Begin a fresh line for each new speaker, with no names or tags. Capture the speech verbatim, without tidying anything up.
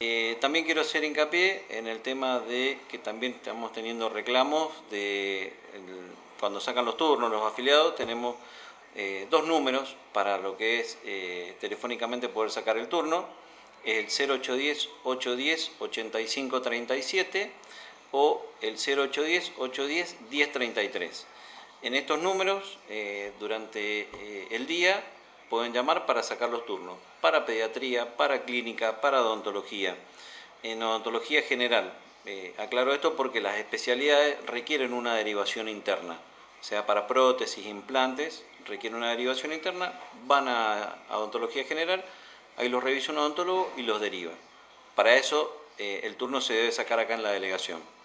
Eh, también quiero hacer hincapié en el tema de que también estamos teniendo reclamos de el, cuando sacan los turnos los afiliados. Tenemos eh, dos números para lo que es eh, telefónicamente poder sacar el turno: el cero ocho uno cero, ocho uno cero, ocho cinco tres siete o el cero ocho uno cero, ocho uno cero, uno cero tres tres. En estos números, eh, durante eh, el día, pueden llamar para sacar los turnos, para pediatría, para clínica, para odontología. En odontología general, eh, aclaro esto porque las especialidades requieren una derivación interna, o sea, para prótesis, implantes, requieren una derivación interna, van a, a odontología general, ahí los revisa un odontólogo y los deriva. Para eso, eh, el turno se debe sacar acá en la delegación.